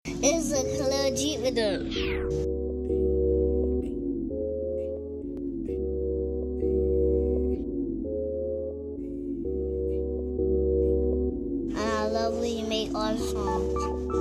It's a KhalilG with them. And I love when you make all the songs.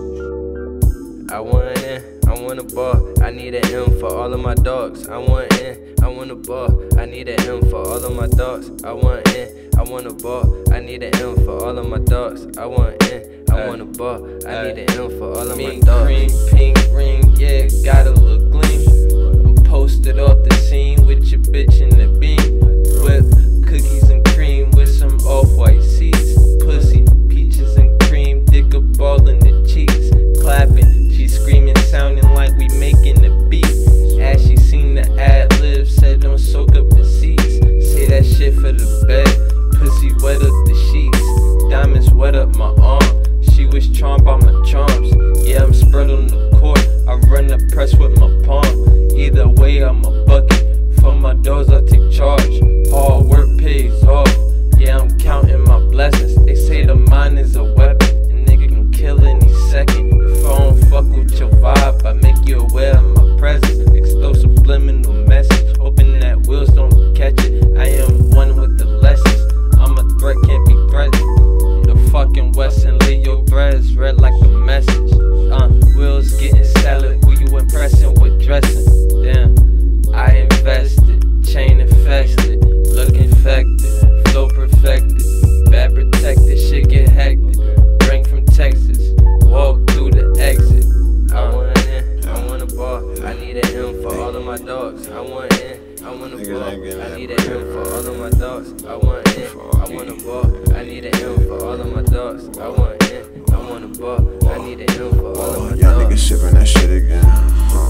I want in, I want a ball, I need an M for all of my dogs. I want in, I want a ball, I need an M for all of my dogs. I want in, I want a ball, I need an M for all of my dogs. I want in, I want a ball, I need an M for all of my dogs. Cream, pink ring, yeah, got a little gleam. I'm posted off the scene with your bitch in the beam. Whip cookies and cream with some off-white seats. Pussy, peaches and cream, dick a ball in the cheeks. Clapping, she screaming, sounding like we making the beat. As she seen the ad-lib, said don't soak up the seats. Say that shit for the bed, pussy wet up the sheets. Diamonds wet up my arm, she was charmed by my charms. Yeah, I'm spread on the court, I run the press with my palm. Either way, I'm a bucket, for my doors I take charge. Hard work pays off, yeah, I'm counting my blessings. They say the mind is a weapon, a nigga can kill any second. If I don't fuck with your vibe, I make you aware of my presence. Explode subliminal message, hoping that wheels don't catch it. I am one with the lessons, I'm a threat, can't be threatened. The fucking Western Leo breads red like a message. Wheels getting salad, who you impressing with dressing? Damn, I invested, chain infested, look infected, flow perfected, bad protected, shit get hectic. Drink from Texas, walk through the exit. I want in, I want a ball, I need an M for all of my dogs. I want in, I want a ball, I need an M for all of my dogs. I want in, I want a ball, I need an M for all of my dogs. I want in, I want a ball, I need an M for all of my dogs. Y'all niggas sipping that shit again.